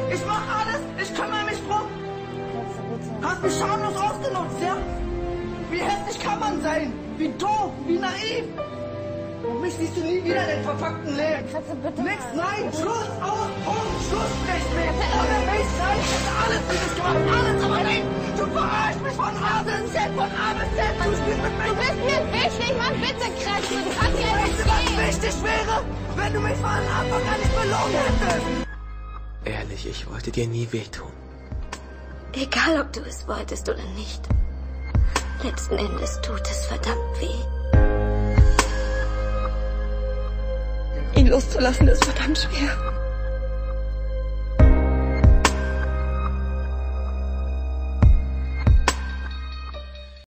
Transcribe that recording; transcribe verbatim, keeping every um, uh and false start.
Ich mach alles, ich kümmere mich drum. Hast mich schamlos ausgenutzt, ja? Wie hässlich kann man sein? Wie doof, wie naiv. Und mich siehst du nie wieder in den verpackten Leben. Katze, bitte. Nix, nein, Schluss, aus, Punkt, Schluss, nicht mehr. Ohne mich, nein, ich hätte alles für dich gemacht, alles, aber nein. Du verarschst mich von A bis Z, von A bis Z. Du spielst mit mir. Du bist mir wichtig, Mann, bitte, Kretschme. Du kannst hier Weißt du, einfach was gehen. wichtig wäre? Wenn du mich von Anfang an nicht belogen hättest. Ehrlich, ich wollte dir nie wehtun. Egal, ob du es wolltest oder nicht. Letzten Endes tut es verdammt weh. Ihn loszulassen ist verdammt schwer.